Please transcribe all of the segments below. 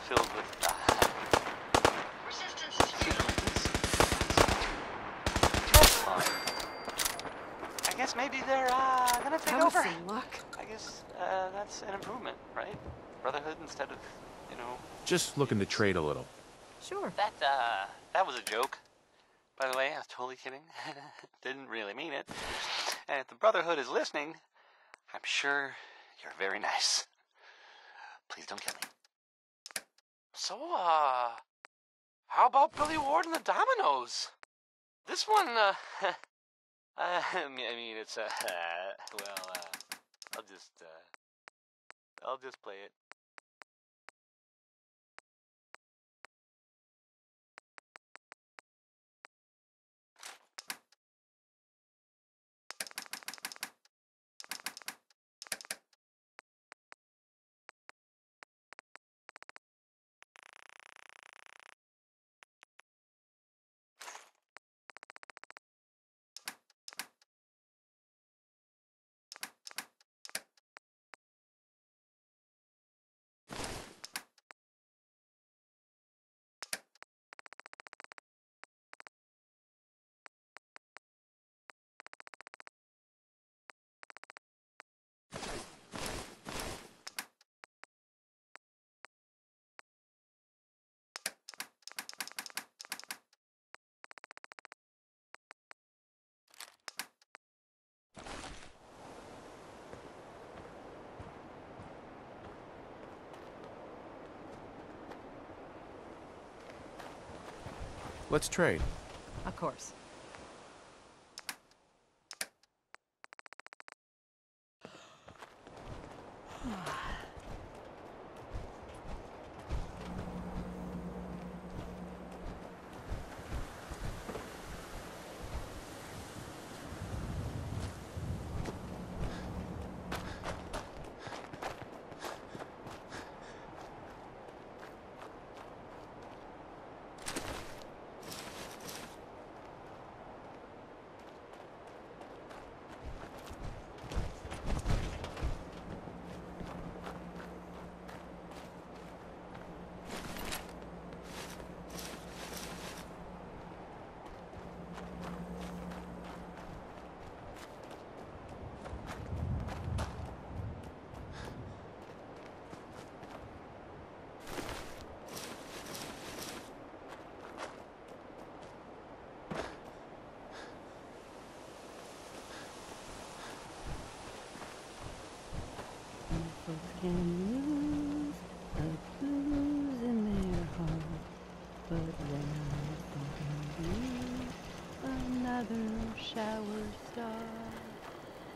filled with Resistance is that's fine. I guess maybe they're gonna take over. Some luck. I guess that's an improvement, right? Brotherhood instead of, you know. Just looking to trade a little. Sure. That was a joke. By the way, I was totally kidding. Didn't really mean it. And if the Brotherhood is listening, I'm sure you're very nice. Please don't kill me. So, how about Billy Ward and the Dominoes? This one, I mean, it's, well, I'll just play it. Let's trade. Of course. Can lose the blues in their heart, but when I think another shower starts,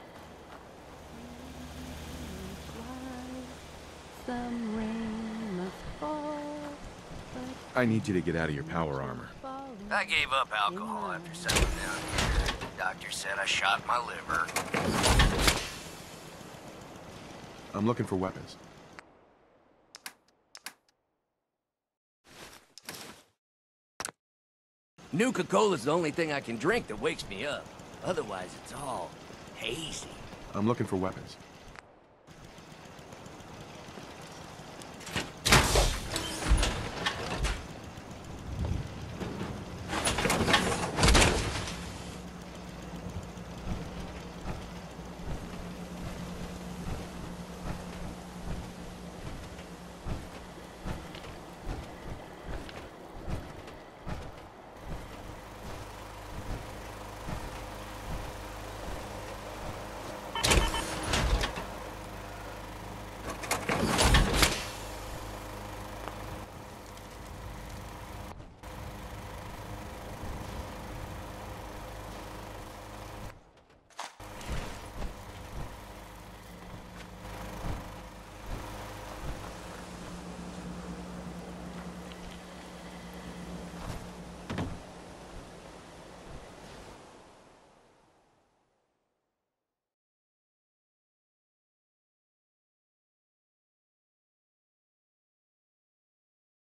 some rain must fall. I need you to get out of your power armor. I gave up alcohol after settling down here. The doctor said I shot my liver. I'm looking for weapons. Nuka-Cola's the only thing I can drink that wakes me up. Otherwise, it's all hazy. I'm looking for weapons.